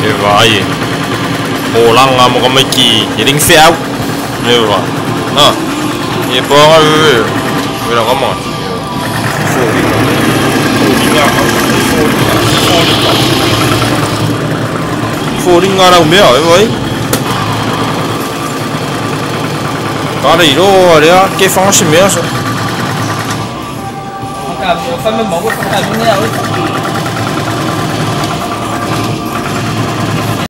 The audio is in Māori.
Vai. Orang nga mo kamay ki. Yaring siyaw. Diba? No. Ipo nga. Wala ka mo. Falling nga lang meow, boy. Cara, 이거 내가 꽤 방심이어서. 我感觉分分蘑菇分太多了，